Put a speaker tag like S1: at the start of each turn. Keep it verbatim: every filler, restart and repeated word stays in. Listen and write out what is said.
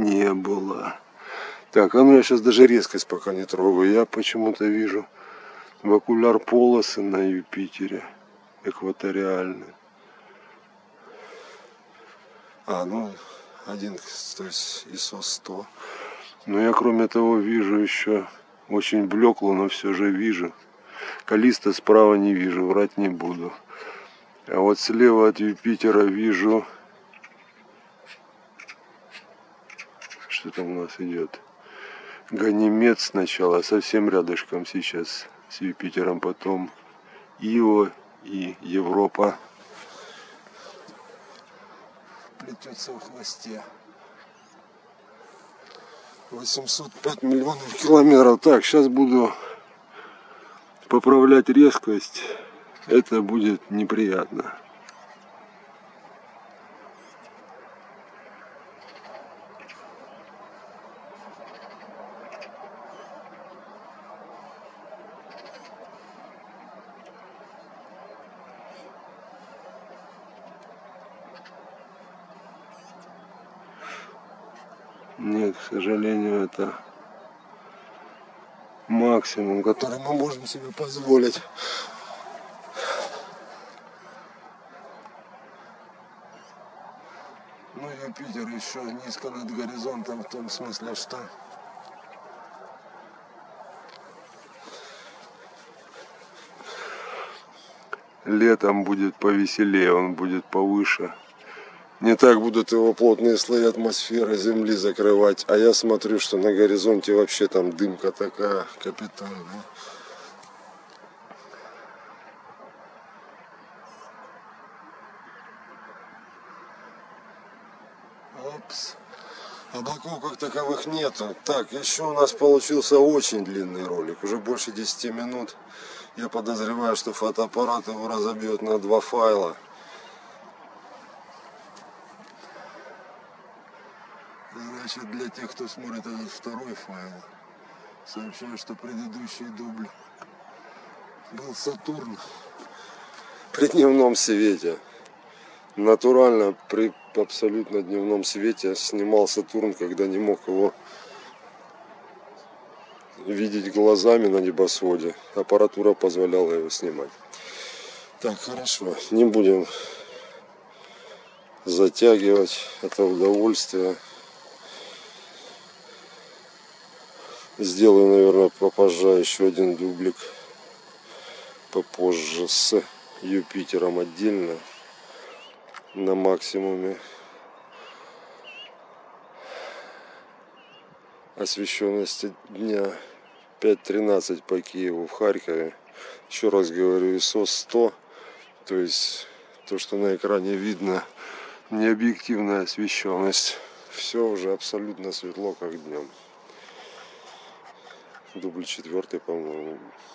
S1: не было. Так, а ну я сейчас даже резкость пока не трогаю. Я почему-то вижу в окуляр полосы на Юпитере экваториальные. А, ну, один, то есть ай эс о сто. Но я кроме того вижу еще очень блекло, но все же вижу. Каллисто справа не вижу, врать не буду. А вот слева от Юпитера вижу, что там у нас идет. Ганимед сначала, совсем рядышком сейчас с Юпитером, потом Ио и Европа плетется в хвосте. восемьсот пять миллионов километров. Так, сейчас буду поправлять резкость. Это будет неприятно. Нет, к сожалению, это максимум, который мы можем себе позволить. Ну, Юпитер еще низко над горизонтом, в том смысле, что летом будет повеселее, он будет повыше. Не так будут его плотные слои атмосферы Земли закрывать. А я смотрю, что на горизонте вообще там дымка такая капитальная. Опс. Облаков как таковых нету. Так, еще у нас получился очень длинный ролик. Уже больше десяти минут. Я подозреваю, что фотоаппарат его разобьет на два файла. Значит, для тех, кто смотрит этот второй файл, сообщаю, что предыдущий дубль был Сатурн при дневном свете. Натурально при абсолютно дневном свете снимал Сатурн, когда не мог его видеть глазами на небосводе. Аппаратура позволяла его снимать. Так, хорошо, не будем затягивать это удовольствие. Сделаю, наверное, попозже еще один дублик попозже с Юпитером отдельно на максимуме. Освещенности дня пять тринадцать по Киеву, в Харькове. Еще раз говорю, ай эс о сто, то есть то, что на экране видно, не объективная освещенность. Все уже абсолютно светло, как днем. Дубль четвертый, по-моему.